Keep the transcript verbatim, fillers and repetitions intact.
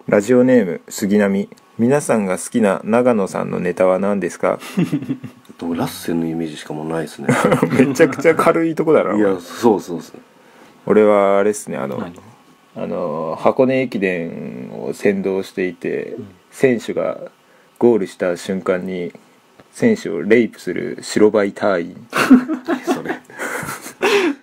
ラジオネーム杉並。皆さんが好きな長野さんのネタは何ですか？ でもラッセンのイメージしかもうないですね。 めちゃくちゃ軽いとこだな。 いやそうそうですね。 俺はあれっすね、あの何あの箱根駅伝を先導していて、 うん、 選手がゴールした瞬間に選手をレイプする白バイ隊員。 それ